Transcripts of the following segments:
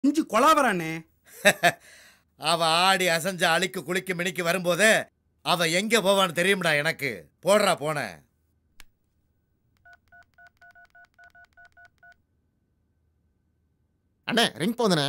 இஞ்சி கொலாவரானே. அவ ஆடி அசைஞ்ச அழிக்கு குளிக்கு மினிக்கு வரும்போதே அவ எங்க போவான்னு தெரியும்டா எனக்கு. போடுறா போன. அண்ணே ரிங் போதுனே.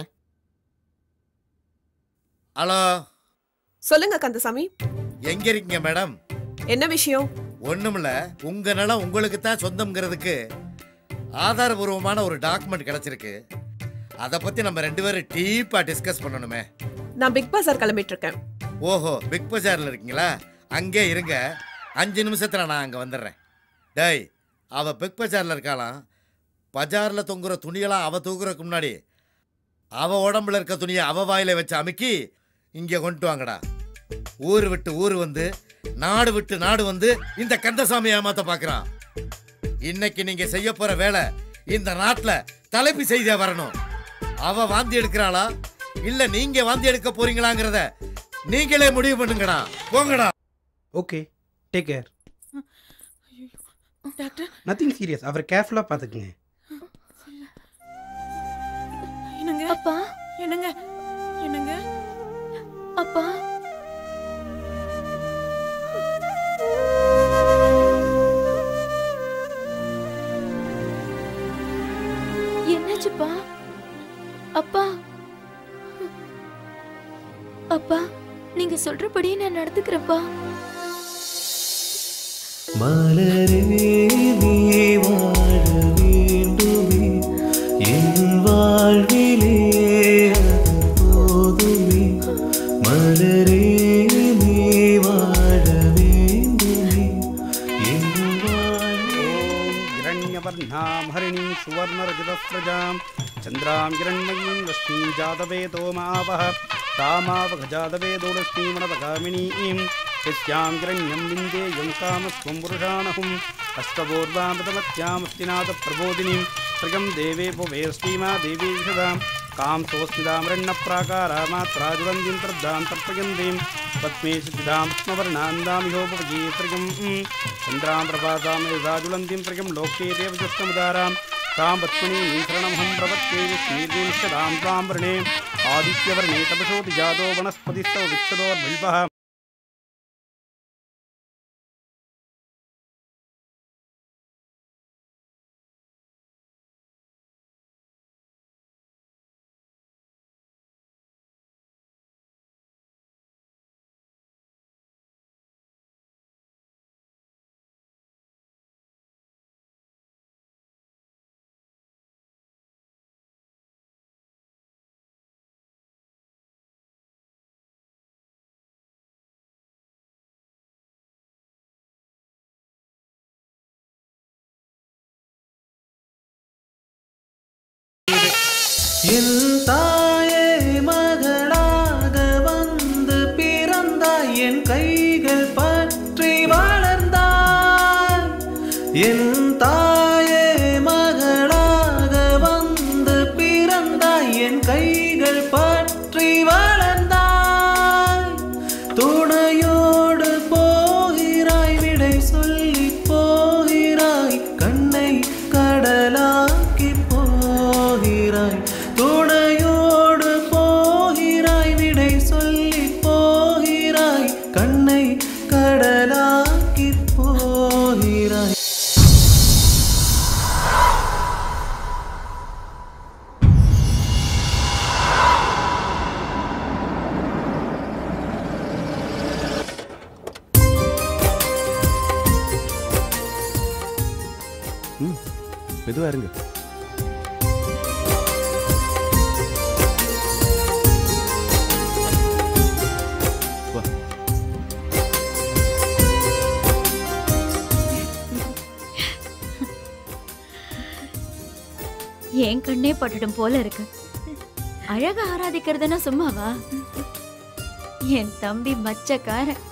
ஹலோ சொல்லுங்க கந்தசாமி. எங்க இருக்கீங்க மேடம்? என்ன விஷயம்? ஒண்ணுமில்ல, உங்க நிலம் உங்களுக்கு தான் சொந்தம்ங்கிறதுக்கு ஆதாரபூர்வமான ஒரு டாக்குமெண்ட் கிடைச்சிருக்கு. அதை பத்தி நம்ம 2 பேரும் டீப்பா டிஸ்கஸ் பண்ணணுமே. நான் பிக் பஜார் கிளம்பிட்டு இருக்கேன். ஓஹோ, பிக் பஜார்ல இருக்கீங்களா? அங்கே இருங்க, 5 நிமிஷத்துல நான் அங்க வந்துடுறேன். டேய், அவ பிக் பஜார்ல இருக்காளாம். பஜார்ல தொங்குற துணியெல்லாம் அவ தூக்குறதுக்கு முன்னாடி அவ உடம்புல இருக்க துணியை அவ வாயில வச்சு அமுக்கி இங்க கொண்டு வாங்கடா. ஊர் விட்டு ஊர் வந்து, நாடு விட்டு நாடு வந்து இந்த கந்தசாமி ஏமாத்த பாக்குறான். இன்னைக்கு நீங்க செய்ய போற வேலை இந்த நாட்டுல தலைப்பு செய்தியா வரணும். அவ வாந்தி எடுக்கிறாளா இல்ல நீங்க வாந்தி எடுக்க போறீங்களாங்கிறத நீங்களே முடிவு பண்ணுங்கடா. போங்கடா. Okay, take care. Doctor, nothing serious. அவர் கேர்ஃபுல்லா பாத்துக்குங்க. என்னங்க அப்பா? என்னங்க என்னங்க அப்பா? என்னாச்சுப்பா? அப்பா அப்பா, நீங்க சொல்றபடியே நான் நடந்துக்கிறேன்ப்பா. மலரே நீ வாழ வேண்டுமே என் வாழ்விலே, அது போதுமே. மலரே நீ வாழ வேண்டுமே என் வாழ்விலே. हिरण्यवर्णां हरिणीं सुवर्णरजतस्रजां चन्द्रां हिरण्मयीं लक्ष्मीं जातवेदो मावः तामावघजातवेदोलक्ष्मीमणपगामिनीं यस्यां हिरण्यं विन्देयं कामस्त्वं पुरुषाणहुम् अष्टपूर्वामृतमत्यामस्तिनाथप्रबोधिनीं त्रिगं देवे भुवेस्तीमा देवी विशदां कां सोऽस्मिदामरण्यप्राकारामात्राजुलन्दिं प्रद्दां तर्पयन्तीं पद्मेशुद्धां स्मवर्णान्दामिहोपवजी त्रिगं चन्द्रां प्रभातां राजुलन्दिं त्रिगं लोके देवजस्तमुदारां तां पद्मनीं शरणमहं प्रपद्ये विष्णीर्विंशदां त्वां वृणे आदित्यवर्णे तपसोऽपि जातो वनस्पतिस्तव विक्षतोर्बिल्बः. என் தாயே மகளாக வந்து பிறந்தாய், என் கைகள் பற்றி வளர்ந்தாய். என் தாயே மகளாக வந்து பிறந்தாய், என் கைகள் பற்றி வளர்ந்தாய். துணையோடு போகிறாய், விடை சொல்லி போகிறாய், கண்ணை கடலாக்கி போகிறாய். துணையோடு போகிறாய், விடை சொல்லி போகிறாய், கண்ணை கடலாக்கி போகிறாய். மெதுவா இருங்க. என் கண்ணே பட்டுடும் போல இருக்கு. அழக ஆராதிக்கிறதுனா சும்மாவா? என் தம்பி மச்சக்காரன்.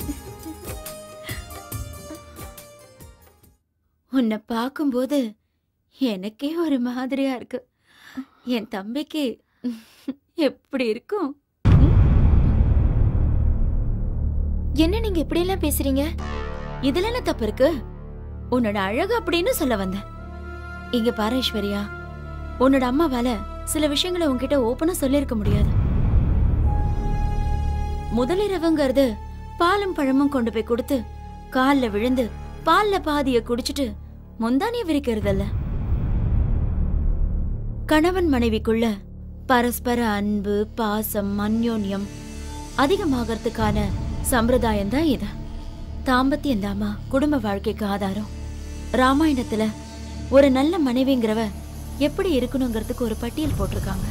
உன்னை பார்க்கும்போது எனக்கே ஒரு மாதிரியா இருக்கு. என் தம்பிக்கு எப்படி இருக்கும்? என்ன நீங்க இப்படி எல்லாம் பேசுறீங்க? இதுல என்ன தப்பு இருக்கு? உன்னோட அழகு அப்படின்னு சொல்ல வந்தேன். இங்க பாரு ஐஸ்வர்யா, உன்னோட அம்மாவால சில விஷயங்களை உன்கிட்ட ஓப்பனா சொல்லியிருக்க முடியாது. முதலிரவுங்கிறது பாலும் பழமும் கொண்டு போய் கொடுத்து கால்ல விழுந்து பால்ல பாதிய குடிச்சிட்டு முந்தானிய விரிக்கிறதல்ல. கணவன் மனைவிக்குள்ள பரஸ்பர அன்பு, பாசம், அந்யோன்யம் அதிகமாகறதுக்கான சம்பிரதாயம் தான் இது. தாம்பத்தியம் தாமா குடும்ப வாழ்க்கைக்கு ஆதாரம். ராமாயணத்துல ஒரு நல்ல மனைவிங்கிறவ எப்படி இருக்கணுங்கிறதுக்கு ஒரு பட்டியல் போட்டிருக்காங்க.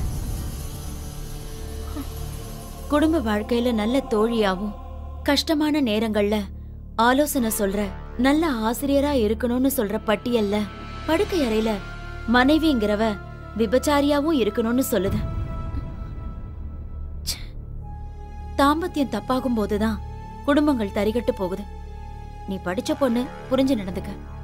குடும்ப வாழ்க்கையில நல்ல தோழியாவும் கஷ்டமான நேரங்கள்ல ஆலோசனை சொல்ற நல்ல ஆசிரியரா இருக்கணும்னு சொல்ற பட்டியல்ல படுக்கை அறையில மனைவிங்கிறவ விபச்சாரியாவும் இருக்கணும்னு சொல்லுது. தாம்பத்தியம் தப்பாகும் போதுதான் குடும்பங்கள் தரிகட்டு போகுது. நீ படிச்ச பொண்ணு, புரிஞ்சு நடந்துக்க.